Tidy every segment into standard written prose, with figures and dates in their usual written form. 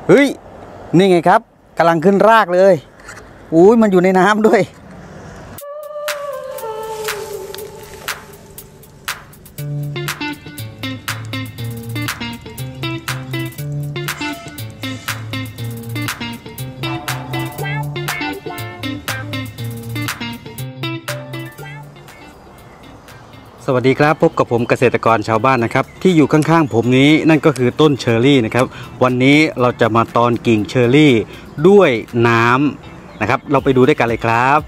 เฮ้ยนี่ไงครับกำลังขึ้นรากเลยอุ้ยมันอยู่ในน้ำด้วยสวัสดีครับพบกับผมเกษตรกรชาวบ้านนะครับที่อยู่ข้างๆผมนี้นั่นก็คือต้นเชอร์รี่นะครับวันนี้เราจะมาตอนกิ่งเชอร์รี่ด้วยน้ำนะครับเราไปดูด้วยกันเลยครับ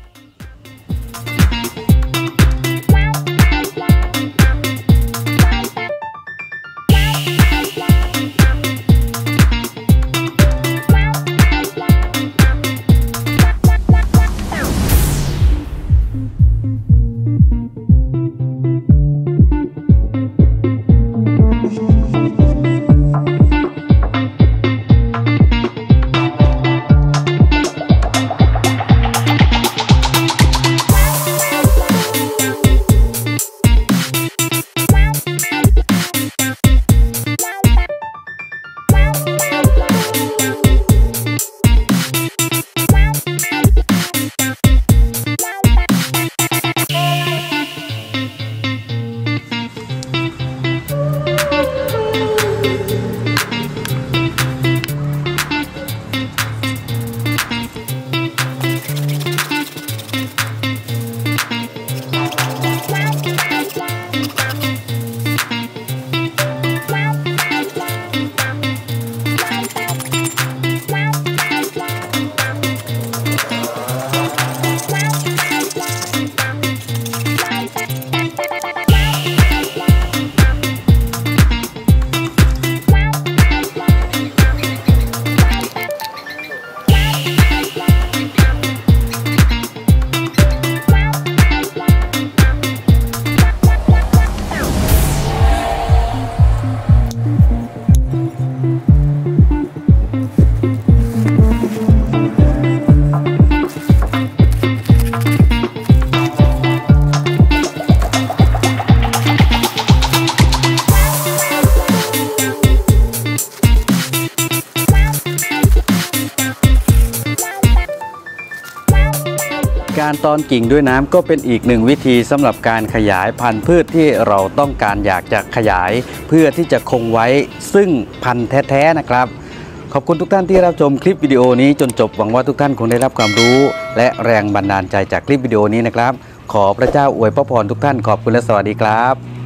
การตอนกิ่งด้วยน้ำก็เป็นอีกหนึ่งวิธีสำหรับการขยายพันธุ์พืชที่เราต้องการอยากจะขยายเพื่อที่จะคงไว้ซึ่งพันธุ์แท้ๆนะครับขอบคุณทุกท่านที่รับชมคลิปวิดีโอนี้จนจบหวังว่าทุกท่านคงได้รับความรู้และแรงบันดาลใจจากคลิปวิดีโอนี้นะครับขอพระเจ้าอวยพระพรทุกท่านขอบคุณและสวัสดีครับ